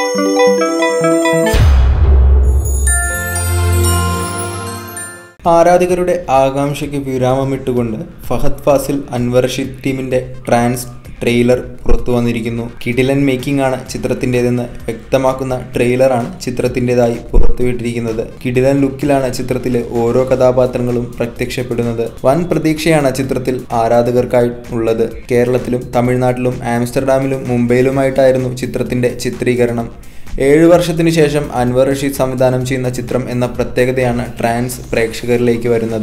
ആരാധകരുടെ ആകാംക്ഷയ്ക്ക് വിരാമമിട്ടുകൊണ്ട് ഫഹദ് ഫാസിൽ അൻവർ റഷീദ് ടീമിന്റെ trans trailer പുറത്തു വന്നിരിക്കുന്നു. കിടിലൻ മേക്കിംഗ് ആണ് ചിത്രത്തിൻ്റെതെന്ന് വ്യക്തമാക്കുന്ന ട്രെയിലറാണ് ചിത്രത്തിൻ്റെതായി പുറത്തുവിട്ടിരിക്കുന്നത്. കിടിലൻ ലുക്കിലാണ് ചിത്രത്തിലെ ഓരോ കഥാപാത്രങ്ങളും പ്രത്യക്ഷപ്പെടുന്നത്. വൻ പ്രതീക്ഷയാണ് ചിത്രത്തിൽ ആരാധകർക്കായി ഉള്ളത്. കേരളത്തിലും തമിഴ്നാട്ടിലും ആംസ്റ്റർഡാമിലും മുംബൈയിലുമായിട്ടായിരുന്നു ചിത്രത്തിന്റെ ചിത്രീകരണം. 7 വർഷത്തിനു ശേഷം അൻവർ റഷീദ് സംവിധാനം ചെയ്യുന്ന ചിത്രം എന്ന പ്രത്യേകതയാണ് ട്രാൻസ് പ്രേക്ഷകരിലേക്ക് വരുന്നത്.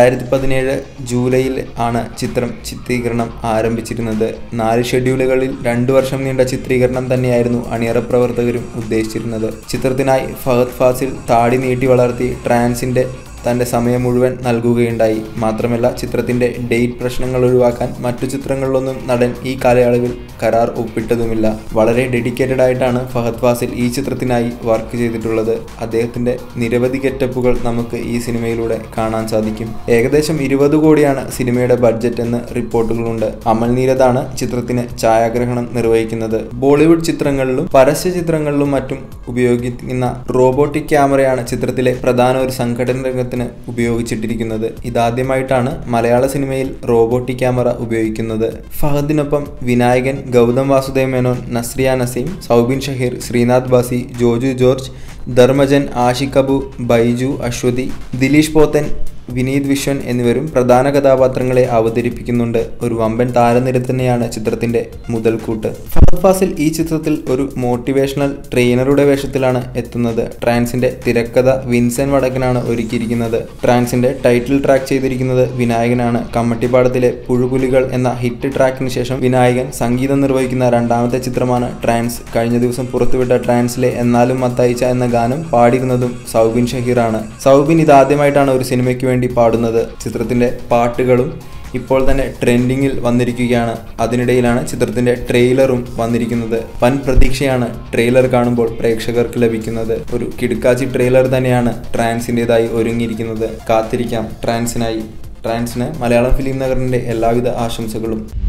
2017 ജൂലൈയിൽ ആണ് ചിത്രം ചിത്രീകരണം ആരംഭിച്ചിരുന്നത്. 4 ഷെഡ്യൂളുകളിൽ 2 വർഷം നീണ്ട ചിത്രീകരണം തന്നെയായിരുന്നു അണിയറ പ്രവർത്തകരും ഉദ്ദേശിച്ചിരുന്നത്. ചിത്രത്തിനായി ഫഹദ് ഫാസിൽ താടി നീട്ടി വളർത്തി ട്രാൻസിന്റെ തന്റെ സമയം മുഴുവൻ നൽകുകയുണ്ടായി. മാത്രമല്ല, ചിത്രത്തിന്റെ ഡേറ്റ് പ്രശ്നങ്ങൾ ഒഴിവാക്കാൻ മറ്റു ചിത്രങ്ങളിലൊന്നും നടൻ ഈ കാലയളവിൽ കരാർ ഒപ്പിട്ടതുമില്ല. വളരെ ഡെഡിക്കേറ്റഡ് ആയിട്ടാണ് ഫഹദ് ഫാസിൽ ഈ ചിത്രത്തിനായി വർക്ക് ചെയ്തിട്ടുള്ളത്. അദ്ദേഹത്തിന്റെ നിരവധി ഗെറ്റപ്പുകൾ നമുക്ക് ഈ സിനിമയിലൂടെ കാണാൻ സാധിക്കും. ഏകദേശം 20 കോടിയാണ് സിനിമയുടെ ബഡ്ജറ്റ് എന്ന് റിപ്പോർട്ടുകളുണ്ട്. അമൽ നീരദാണ് ചിത്രത്തിന് ഛായാഗ്രഹണം നിർവഹിക്കുന്നത്. ബോളിവുഡ് ചിത്രങ്ങളിലും പരസ്യ ചിത്രങ്ങളിലും മറ്റും ഉപയോഗിക്കുന്ന റോബോട്ടിക് ക്യാമറയാണ് ചിത്രത്തിലെ പ്രധാന ഒരു സംഘടന രംഗത്ത് ഉപയോഗിച്ചിട്ടിരിക്കുന്നത്. ഇതാദ്യമായിട്ടാണ് മലയാള സിനിമയിൽ റോബോട്ടിക് ക്യാമറ ഉപയോഗിക്കുന്നത്. ഫഹദിനൊപ്പം വിനായകൻ, ഗൗതം വാസുദേവ് മേനോൻ, നസ്രിയ നസീം, സൗബിൻ ഷഹീർ, ശ്രീനാഥ് ബാസി, ജോജു ജോർജ്, ധർമ്മജൻ, ആഷിഖ് അബു, ബൈജു, അശ്വതി, ദിലീഷ് പോത്തൻ, വിനീത് വിശ്വൻ എന്നിവരും പ്രധാന കഥാപാത്രങ്ങളെ അവതരിപ്പിക്കുന്നുണ്ട്. ഒരു വമ്പൻ താരനിര തന്നെയാണ് ചിത്രത്തിന്റെ മുതൽക്കൂട്ട്. ഫഹദ് ഫാസിൽ ഈ ചിത്രത്തിൽ ഒരു മോട്ടിവേഷണൽ ട്രെയിനറുടെ വേഷത്തിലാണ് എത്തുന്നത്. ട്രാൻസിന്റെ തിരക്കഥ വിൻസെന്റ് വടക്കനാണ് ഒരുക്കിയിരിക്കുന്നത്. ട്രാൻസിന്റെ ടൈറ്റിൽ ട്രാക്ക് ചെയ്തിരിക്കുന്നത് വിനായകനാണ്. കമ്മട്ടിപ്പാടത്തിലെ പുഴുപുലികൾ എന്ന ഹിറ്റ് ട്രാക്കിന് ശേഷം വിനായകൻ സംഗീതം നിർവഹിക്കുന്ന 2ാമത്തെ ചിത്രമാണ് ട്രാൻസ്. കഴിഞ്ഞ ദിവസം പുറത്തുവിട്ട ട്രാൻസിലെ എന്നാലും മത്തയച്ച എന്ന ഗാനം പാടിയിരുന്നതും സൗബിൻ ഷഹീറാണ്. സൗബിൻ ഇതാദ്യമായിട്ടാണ് ഒരു സിനിമയ്ക്ക് വേണ്ടി പാടുന്നത്. ചിത്രത്തിന്റെ പാട്ടുകളും ഇപ്പോൾ തന്നെ ട്രെൻഡിങ്ങിൽ വന്നിരിക്കുകയാണ്. അതിനിടയിലാണ് ചിത്രത്തിന്റെ ട്രെയിലറും വന്നിരിക്കുന്നത്. വൻ പ്രതീക്ഷയാണ് ട്രെയിലർ കാണുമ്പോൾ പ്രേക്ഷകർക്ക് ലഭിക്കുന്നത്. ഒരു കിടുക്കാച്ചി ട്രെയിലർ തന്നെയാണ് ട്രാൻസിൻ്റെതായി ഒരുങ്ങിയിരിക്കുന്നത്. കാത്തിരിക്കാം ട്രാൻസിനായി. ട്രാൻസിന് മലയാളം ഫിലിം നഗറിന്റെ എല്ലാവിധ ആശംസകളും.